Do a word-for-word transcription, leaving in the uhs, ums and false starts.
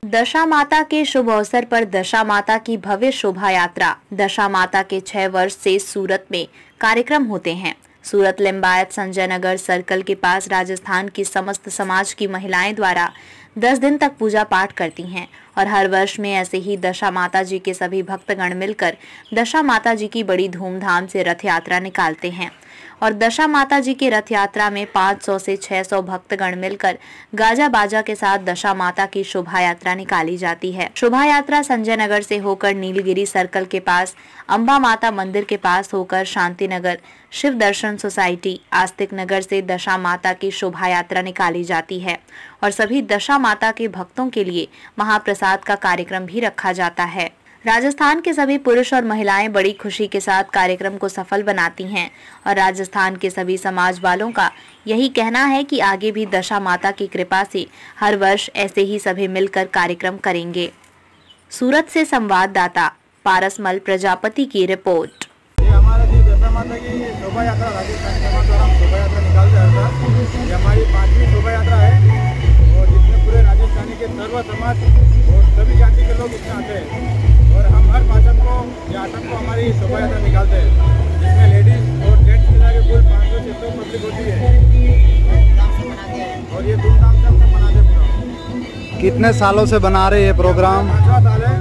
दशा माता के शुभ अवसर पर दशा माता की भव्य शोभा यात्रा। दशा माता के छह वर्ष से सूरत में कार्यक्रम होते हैं। सूरत लिंबायत संजय नगर सर्कल के पास राजस्थान की समस्त समाज की महिलाएं द्वारा दस दिन तक पूजा पाठ करती हैं और हर वर्ष में ऐसे ही दशा माता जी के सभी भक्तगण मिलकर दशा माता जी की बड़ी धूमधाम से रथ यात्रा निकालते हैं और दशा माता जी की रथ यात्रा में पाँच सौ से छह सौ भक्तगण मिलकर गाजा बाजा के साथ दशा माता की शोभा यात्रा निकाली जाती है। शोभा यात्रा संजय नगर से होकर नीलगिरी सर्कल के पास अंबा माता मंदिर के पास होकर शांति नगर शिव दर्शन सोसाइटी आस्तिक नगर से दशा माता की शोभा यात्रा निकाली जाती है और सभी दशा माता के भक्तों के लिए महाप्रसाद का कार्यक्रम भी रखा जाता है। राजस्थान के सभी पुरुष और महिलाएं बड़ी खुशी के साथ कार्यक्रम को सफल बनाती हैं और राजस्थान के सभी समाज वालों का यही कहना है कि आगे भी दशा माता की कृपा से हर वर्ष ऐसे ही सभी मिलकर कार्यक्रम करेंगे। सूरत से संवाददाता पारसमल प्रजापति की रिपोर्ट। ये हमारा जी दशा माता की शोभा यात्रा राजस्थान समाज द्वारा हम शोभा यात्रा निकालते हैं। ये हमारी पांचवी शोभा यात्रा है और जिसमें पूरे राजस्थानी के सर्व समाज और सभी जाति के लोग इसमें आते हैं और हम हर पाचन को या आठम को हमारी शोभा यात्रा निकालते हैं, जिसमें लेडीज और जेंट्स मिला के कुल पाँच सौ छः सौ पब्लिक होती है और ये धूमधाम से हम सब मनाते हैं। कितने सालों से बना रहे ये प्रोग्राम? पाँचवा साल है